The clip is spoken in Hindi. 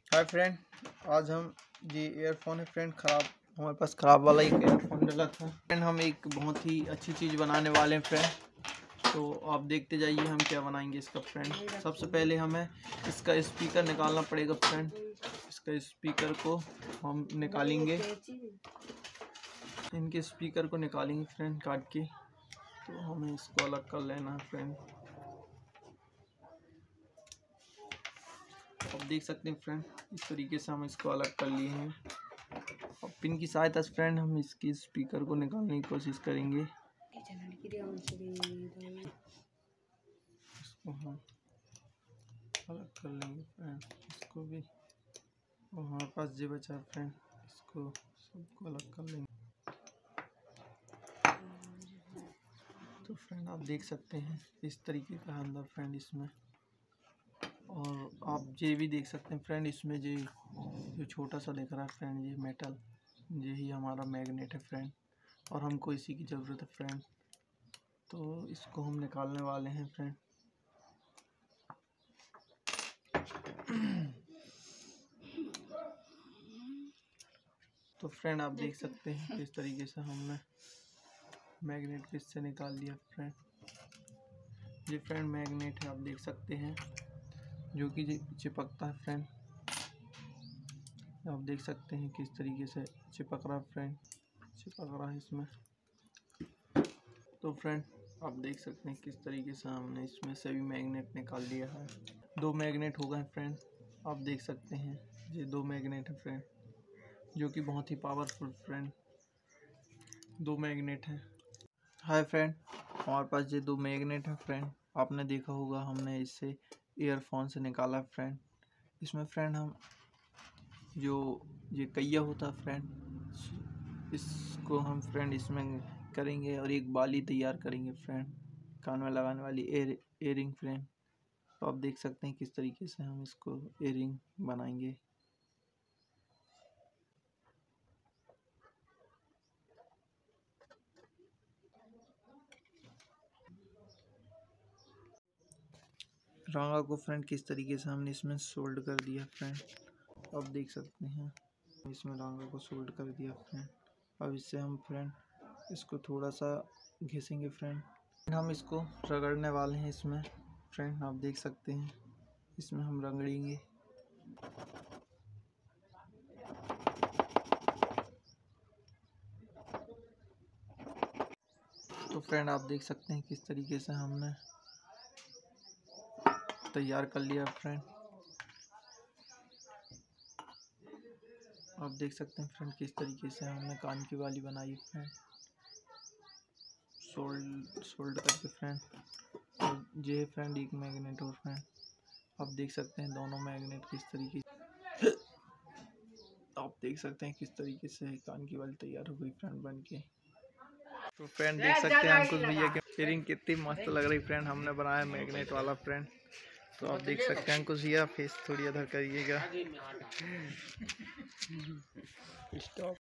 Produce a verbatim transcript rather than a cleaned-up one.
हाय फ्रेंड, आज हम ये ईयरफोन है फ्रेंड, ख़राब हमारे पास ख़राब वाला एक ईयरफोन डला था फ्रेंड। हम एक बहुत ही अच्छी चीज़ बनाने वाले हैं फ्रेंड, तो आप देखते जाइए हम क्या बनाएंगे इसका फ्रेंड। सबसे पहले हमें इसका स्पीकर निकालना पड़ेगा फ्रेंड। इसका स्पीकर को हम निकालेंगे, इनके स्पीकर को निकालेंगे फ्रेंड काट के। तो हमें इसको अलग कर लेना है फ्रेंड। आप देख सकते हैं फ्रेंड, इस तरीके से हम इसको अलग कर लिए हैं। अब पिन की सहायता से फ्रेंड हम इसकी स्पीकर को निकालने की कोशिश करेंगे। इसको हम अलग कर लेंगे फ्रेंड, इसको भी। और हमारे पास जो बचा है फ्रेंड, इसको सबको अलग कर लेंगे। तो फ्रेंड आप देख सकते हैं इस तरीके का अंदर फ्रेंड इसमें। और आप ये भी देख सकते हैं फ्रेंड, इसमें ये जो छोटा सा दिख रहा है फ्रेंड, ये मेटल, यही हमारा मैग्नेट है फ्रेंड, और हमको इसी की ज़रूरत है फ्रेंड। तो इसको हम निकालने वाले हैं फ्रेंड। तो फ्रेंड आप देख सकते हैं किस तरीके से हमने मैग्नेट को इससे निकाल लिया फ्रेंड। ये फ्रेंड मैग्नेट है, आप देख सकते हैं, जो कि चिपकता है फ्रेंड। आप देख सकते हैं किस तरीके से चिपक रहा है फ्रेंड, चिपक रहा है इसमें। तो फ्रेंड आप देख सकते हैं किस तरीके से हमने इसमें से भी मैग्नेट निकाल लिया है। दो मैग्नेट हो गए फ्रेंड, आप देख सकते हैं ये दो मैग्नेट है फ्रेंड, जो कि बहुत ही पावरफुल फ्रेंड दो मैग्नेट हैं। हाय फ्रेंड, हमारे पास ये दो मैग्नेट है फ्रेंड। आपने देखा होगा हमने इससे ईयरफोन से निकाला फ्रेंड। इसमें फ्रेंड हम जो ये कैया होता है फ्रेंड, इसको हम फ्रेंड इसमें करेंगे और एक बाली तैयार करेंगे फ्रेंड, कान में लगाने वाली एयर एयरिंग फ्रेंड। तो आप देख सकते हैं किस तरीके से हम इसको एयरिंग बनाएंगे। रांगा को फ्रेंड किस तरीके से हमने इसमें सोल्ड कर दिया फ्रेंड, आप देख सकते हैं इसमें रांगा को सोल्ड कर दिया फ्रेंड। अब इससे हम फ्रेंड इसको थोड़ा सा घिसेंगे फ्रेंड। हम इसको रगड़ने वाले हैं इसमें फ्रेंड, आप देख सकते हैं इसमें हम रगड़ेंगे। तो फ्रेंड आप देख सकते हैं किस तरीके से हमने तैयार कर लिया फ्रेंड। आप देख सकते हैं फ्रेंड किस तरीके से हमने कान की वाली बनाई फ्रेंड, सोल्ड सोल्ड करके फ्रेंड। और ये फ्रेंड एक मैग्नेट और फ्रेंड, आप देख सकते हैं दोनों मैग्नेट किस तरीके से आप देख सकते हैं किस तरीके से कान की वाली तैयार हो गई फ्रेंड बन के। तो फ्रेंड देख सकते हैं अंकुश भैया की इयरिंग कितनी मस्त लग रही फ्रेंड, हमने बनाया मैग्नेट वाला फ्रेंड। तो आप देख सकते हैं अंकुश भैया फेस थोड़ी इधर करिएगा। स्टॉप।